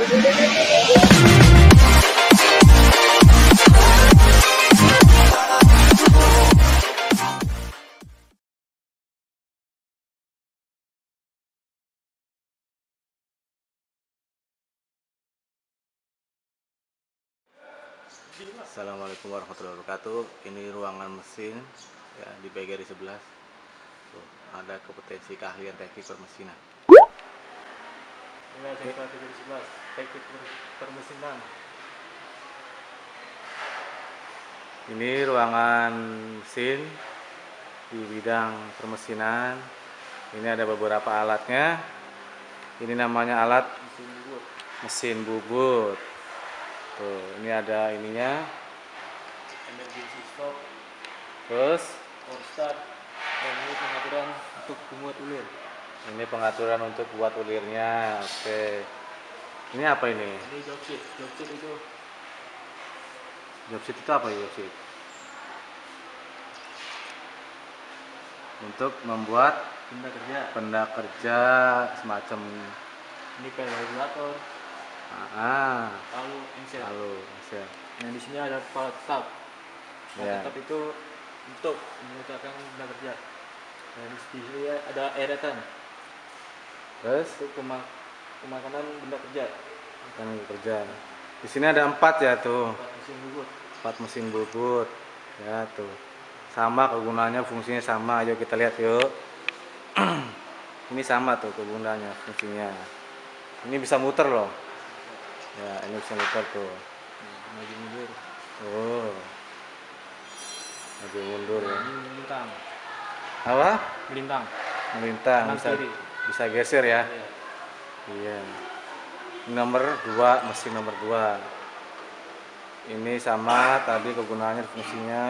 Assalamualaikum warahmatullahi wabarakatuh. Ini ruangan mesin ya, di bagian sebelah. Tuh, ada kompetensi keahlian teknik permesinan. Ini ada bagian sebelah teknik permesinan. Ini ruangan mesin di bidang permesinan. Ini ada beberapa alatnya. Ini namanya alat mesin bubut. Tuh, ini ada ininya. Emergency stop. Terus Power start. Dan ini pengaturan untuk membuat ulir. ini pengaturan untuk buat ulirnya. Oke. Ini apa ini? Ini job sheet. Job sheet itu Job sheet itu apa ya, job sheet? Untuk membuat benda kerja. semacam Ini pel regulator. Lalu engsel. Excel. Nah di sini ada kepala tetap. Kepala Ya. tetap itu untuk mengucapkan benda kerja. Dan di sini ada eretan Terus untuk pemakanan benda kerja. kan kerja. Di sini ada 4 ya tuh. Mesin bubut. 4 mesin bubut. Ya tuh. Sama kegunaannya, fungsinya sama. Ayo kita lihat yuk. Ini sama tuh kegunaannya, fungsinya. Ini bisa muter loh. Ya, ini bisa muter tuh. Maju mundur. Oh. Maju mundur ya. Ini melintang. Apa? Melintang. Melintang, Kanan bisa kiri. bisa geser ya. Iya. Iya. Nomor 2, mesin nomor 2. Ini sama tadi kegunaannya, fungsinya.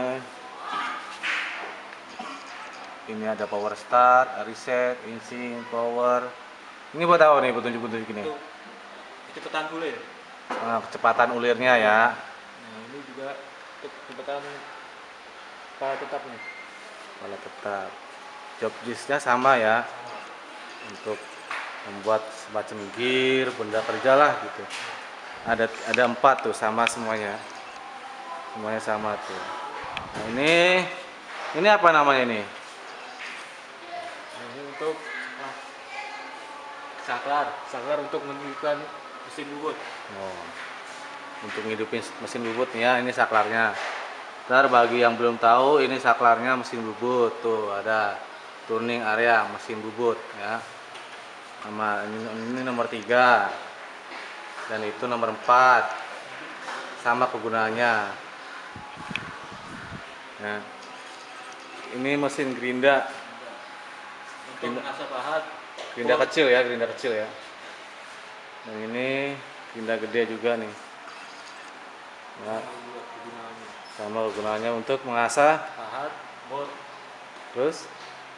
Ini ada power start, reset, insing, power. Ini buat apa nih petunjuk-petunjuk ini? Itu kecepatan ulir. Nah, kecepatan ulirnya ya. Nah ini juga untuk kecepatan kepala tetapnya. Kepala tetap. Job list-nya sama ya. Untuk membuat semacam gear, benda kerja lah gitu. Ada 4 tuh, sama semuanya. Semuanya sama tuh. Nah, ini apa namanya ini? Nah, ini untuk saklar untuk menghidupkan mesin bubut. Oh, untuk ngidupin mesin bubut nih ya, ini saklarnya. Ntar bagi yang belum tahu, ini saklarnya mesin bubut. Tuh ada turning area mesin bubut ya. Sama ini nomor 3 dan itu nomor 4. Sama kegunaannya. Nah, ini mesin gerinda. Untuk mengasah pahat. Gerinda kecil ya, gerinda kecil ya. Dan ini gerinda gede juga nih. Ya, Kegunaannya. sama kegunaannya untuk mengasah. Pahat, bot, Terus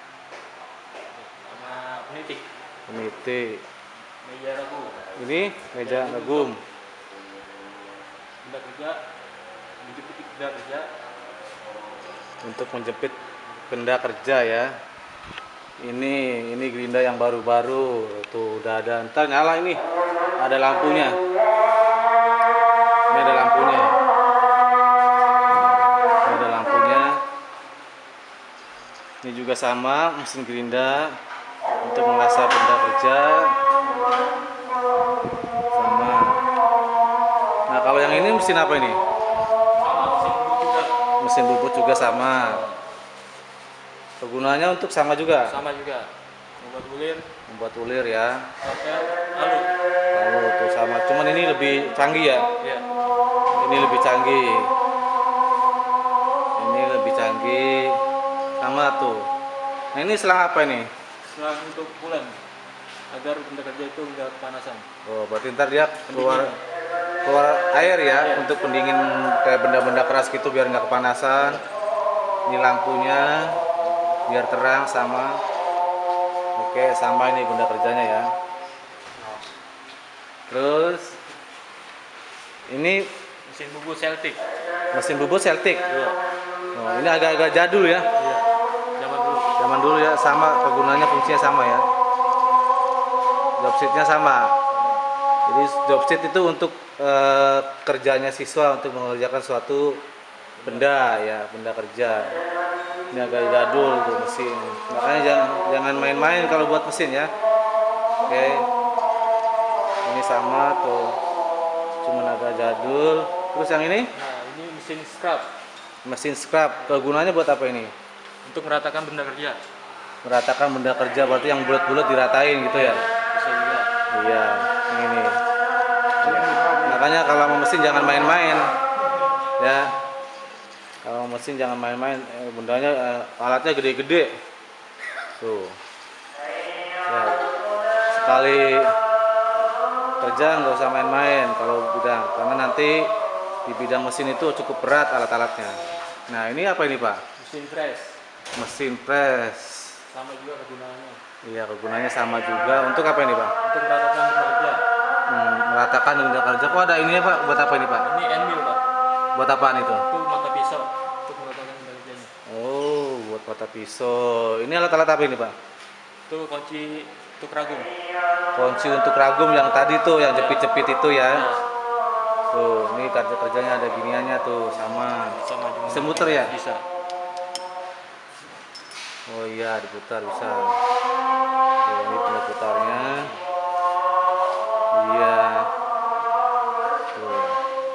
sama penitik. peniti. Meja ragu. Ini meja legum. Benda kerja. Menjepit benda kerja. Untuk menjepit benda kerja ya. Ini gerinda yang baru-baru tuh, udah ada, ntar nyala ini, ada lampunya. Ini ada lampunya. Ini ada lampunya. Ini juga sama mesin gerinda untuk mengasah benda kerja. Sama. Nah kalau yang ini mesin apa ini? Sama mesin bubut juga. Mesin bubut juga sama. Kegunaannya untuk sama juga. Sama juga. Membuat ulir. Membuat ulir ya. Pakai lalu. Lalu tuh sama, cuman ini lebih canggih ya. Ya. Ini lebih canggih. Ini lebih canggih. Sama tuh. Nah ini selang apa ini? Selang untuk bulan agar benda kerja itu enggak kepanasan. Oh berarti ntar dia keluar air ya, untuk pendingin kayak benda-benda keras gitu biar nggak kepanasan. Ini lampunya biar terang sama. Oke, sama ini benda kerjanya ya. Terus ini Mesin bubut Celtic. mesin bubut Celtic. Iya. Oh, ini agak-agak jadul ya. Iya. Zaman dulu. Zaman dulu ya, sama kegunaannya, fungsinya sama ya. Job sheet-nya sama. Jadi job sheet itu untuk kerjanya siswa untuk mengerjakan suatu benda ya, benda kerja. Ini agak jadul tuh mesin. Makanya jangan main-main kalau buat mesin ya. Oke. Ini sama tuh. Cuman agak jadul. Terus yang ini? Nah, ini mesin scrub Mesin scrub. Kegunaannya buat apa ini? untuk meratakan benda kerja. Meratakan benda kerja, berarti yang bulat-bulat diratain gitu ya. Bisa juga. Iya, ini. Makanya kalau mau mesin jangan main-main. Ya. Kalau mesin jangan main-main, bundanya alatnya gede-gede. Tuh. Ya. Sekali kerja nggak usah main-main kalau bidang, karena nanti di bidang mesin itu cukup berat alat-alatnya. Nah, ini apa ini, Pak? Mesin press Mesin press. sama juga kegunaannya. Iya, kegunaannya sama juga. Untuk apa ini, Pak? Untuk meratakan benda kerja. Meratakan benda kerja. Kok ada ininya, Pak? Buat apa ini, Pak? Ini end mill, Pak. Buat apaan itu? Itu mata pisau untuk meratakan benda kerjanya. Oh, buat mata pisau. Ini alat-alat apa ini, Pak? Itu kunci untuk ragum. Kunci untuk ragum yang tadi tuh, yang jepit-jepit itu ya. Ya, Tuh, ini kerjanya ada giniannya tuh, sama. sama juga. Bisa muter ya? Bisa. Oh iya, diputar bisa. Tuh, ini tinggal putarnya. Iya. Tuh.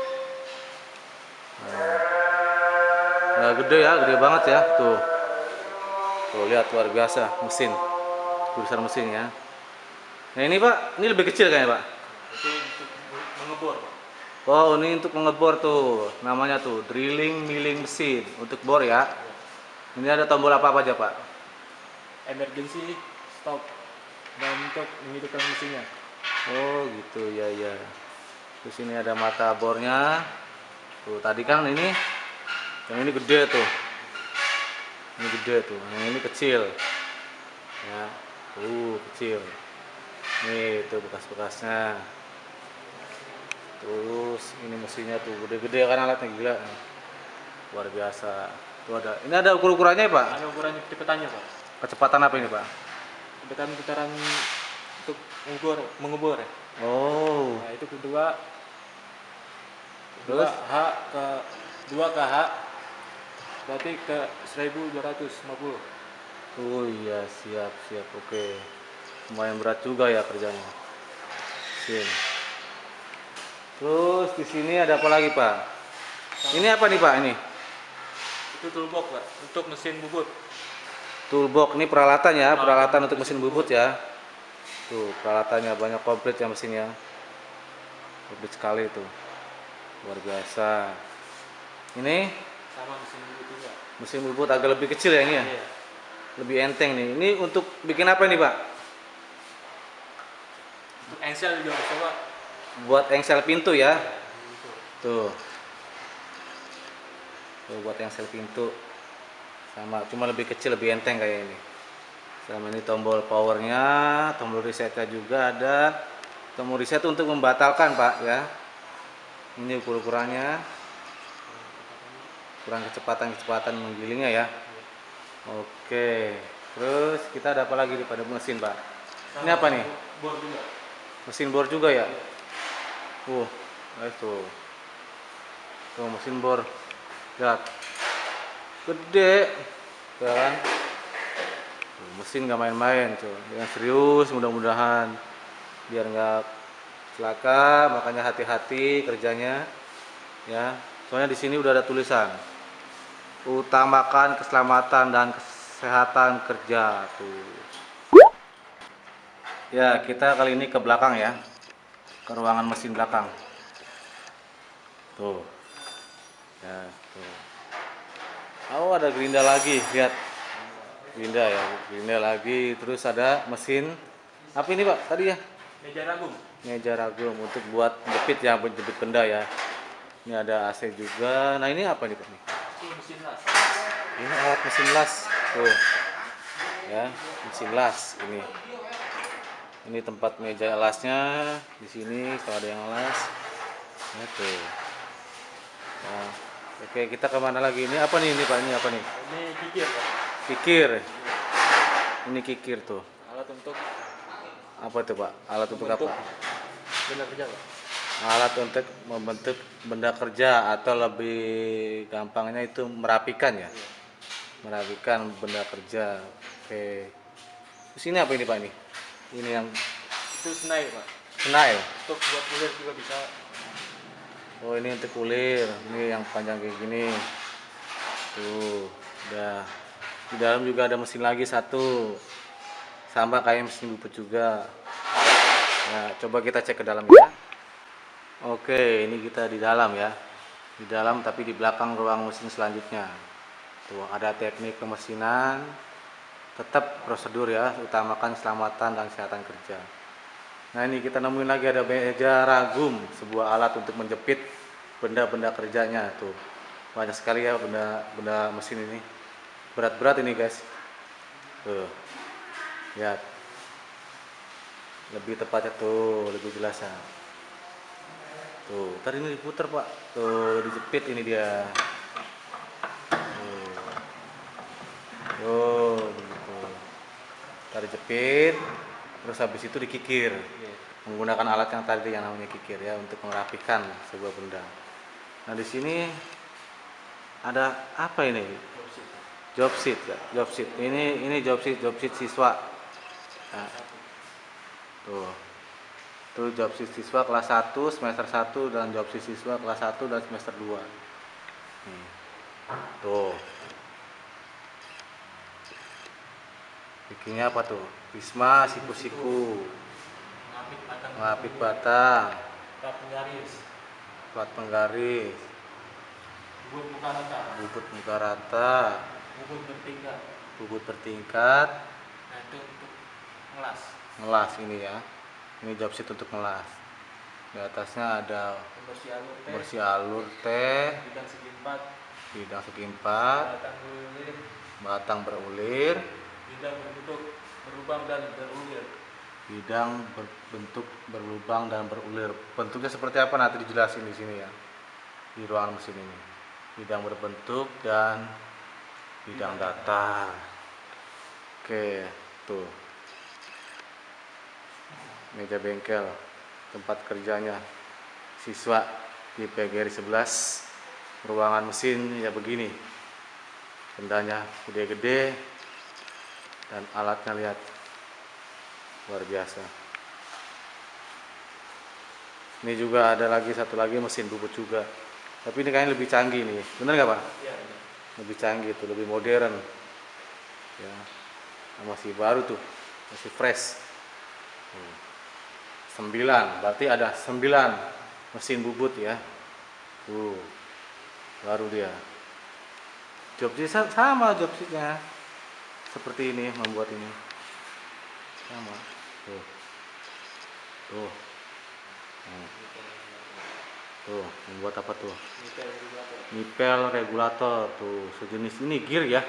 Nah, gede ya, gede banget ya. Tuh. Tuh, lihat luar biasa mesin. Besar mesin ya. Nah, ini Pak, ini lebih kecil kayaknya Pak. Itu untuk mengebor, Pak. Oh, ini untuk mengebor tuh. Namanya tuh drilling milling mesin untuk bor ya. Ini ada tombol apa aja Pak? Emergency, stop, dan untuk menghidupkan mesinnya. Oh gitu ya ya. Terus ini ada mata bornya. Tuh tadi kan ini, yang ini gede tuh. Ini gede tuh. Yang ini kecil. Ya. Kecil. Nih tuh bekas-bekasnya. Terus ini mesinnya tuh gede-gede kan alatnya gila. Luar biasa. Tuh ada. Ini ada ukur-ukurannya ya, Pak? Ada ukuran kecepatannya, Pak. Kecepatan apa ini, Pak? Kecepatan putaran untuk mengebor ya. Oh. Nah, itu kedua Terus? H ke 2 ke H berarti ke 1250. Oh iya, siap, siap. Oke. Lumayan berat juga ya kerjanya. Mesin. Terus di sini ada apa lagi, Pak? Ini apa nih, Pak? Ini Itu toolbox, Pak, untuk mesin bubut. toolbox. Ini peralatan ya, peralatan untuk mesin bubut ya. Tuh, peralatannya banyak komplit ya mesinnya. Komplit sekali tuh. Luar biasa. Ini Sama mesin bubut juga. mesin bubut agak lebih kecil ya ini ya. Iya. Lebih enteng nih. Ini untuk bikin apa nih, Pak? Untuk engsel juga bisa, Pak. Buat engsel pintu ya. Gitu. Tuh. Tuh buat engsel pintu. Sama, cuma lebih kecil, lebih enteng kayak ini. Sama ini tombol powernya, tombol resetnya juga ada. Tombol reset untuk membatalkan, Pak ya. Ini ukurannya. Kurang kecepatan menggilingnya ya. Oke. Terus kita ada apa lagi pada mesin, Pak? Ini apa nih? Bor juga. Mesin bor juga ya? Nice tuh. Tuh mesin bor. Lihat. Gede. Ya kan? Tuh, mesin nggak main-main tuh. Yang serius mudah-mudahan biar nggak celaka, makanya hati-hati kerjanya. Ya. Soalnya di sini udah ada tulisan. Utamakan keselamatan dan kesehatan kerja tuh. Ya, kita kali ini ke belakang ya. Ke ruangan mesin belakang. Tuh. Ya, tuh. Oh, ada gerinda lagi, lihat. Gerinda ya, gerinda lagi. Terus ada mesin. Apa ini, Pak? Tadi ya? Meja ragum. Meja ragum untuk buat jepit ya, buat jepit benda ya. Ini ada AC juga. Nah, ini apa nih, Pak? Itu mesin las. Ini alat mesin las. Tuh. Ya, mesin las ini. Ini tempat meja lasnya di sini kalau ada yang las. Ya, tuh. Nah, oke, kita kemana lagi? Ini apa nih ini, Pak? Ini apa nih? Ini kikir, Pak. Kikir. Ini kikir tuh. Alat untuk Apa tuh, Pak? Alat untuk apa? membentuk benda kerja Pak. Alat untuk membentuk benda kerja atau lebih gampangnya itu merapikan ya. Iya. Merapikan benda kerja. Oke. Terus ini apa ini Pak ini? Ini yang Itu senai Pak. senai. Untuk buat kulit juga bisa. Oh ini untuk kulir. Ini yang panjang kayak gini. Tuh, udah. Di dalam juga ada mesin lagi satu. Sama kayak mesin bubut juga. Nah, coba kita cek ke dalam ya. Oke, ini kita di dalam ya. Di dalam tapi di belakang ruang mesin selanjutnya. Tuh, ada teknik pemesinan. Tetap prosedur ya, utamakan keselamatan dan kesehatan kerja. Nah, ini kita nemuin lagi ada meja ragum, sebuah alat untuk menjepit benda-benda kerjanya tuh. Banyak sekali ya benda mesin ini. Berat-berat ini, guys. Tuh. Lihat. Lebih tepatnya tuh, lebih jelas ya. Tuh, tadi ini diputar Pak. Tuh, dijepit ini dia. Tuh, begitu. Tadi jepit, terus habis itu dikikir. Iya. Menggunakan alat yang tadi yang namanya kikir ya untuk merapikan sebuah benda. Nah, di sini ada apa ini? Job sheet ya, job sheet. Ini job sheet siswa. Nah, tuh. Itu job sheet siswa kelas 1 semester 1 dan job sheet siswa kelas 1 dan semester 2. Nih. Tuh. Bikinnya apa tuh? Prisma, siku-siku, Ngapit batang. ngapit batang, Plat penggaris. plat penggaris, Bubut muka rata. bubut muka rata, Bubut bertingkat. bubut bertingkat, Nah itu untuk ngelas. ngelas ini ya. Ini job sheet untuk ngelas. Di atasnya ada Pembersih alur teh. bersih alur teh, Bidang segi 4. bidang segi 4, Batang berulir. batang berulir, Bidang berbentuk berlubang dan berulir. bidang berbentuk berlubang dan berulir. Bentuknya seperti apa nanti dijelasin di sini ya. Di ruangan mesin ini. Bidang berbentuk dan bidang datar. Oke, tuh. Meja bengkel, tempat kerjanya siswa di PGRI 11. Ruangan mesin ya begini. Bendanya gede-gede dan alatnya lihat luar biasa. Ini juga ada lagi satu lagi mesin bubut juga. Tapi ini kayaknya lebih canggih nih. Bener nggak Pak? Iya, benar. Lebih canggih tuh, lebih modern. Ya, masih baru tuh, masih fresh. 9, berarti ada 9 mesin bubut ya. Baru dia. Job sheet sama job sheetnya. Seperti ini membuat ini. Sama. Tuh. Tuh. Tuh, membuat apa tuh? Nikel regulator. Nipel regulator tuh, sejenis ini gear ya.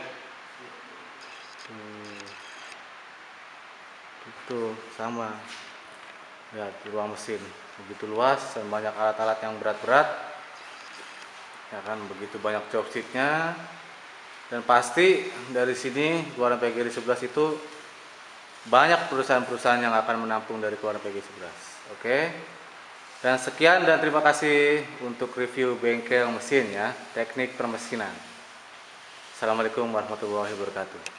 Itu sama. Ya, di ruang mesin begitu luas dan banyak alat-alat yang berat-berat. Ya kan, begitu banyak job sheetnya. Dan pasti dari sini keluaran PGRI 11 itu banyak perusahaan-perusahaan yang akan menampung dari keluaran PGRI 11. Oke. Dan sekian dan terima kasih untuk review bengkel mesin ya, teknik permesinan. Assalamualaikum warahmatullahi wabarakatuh.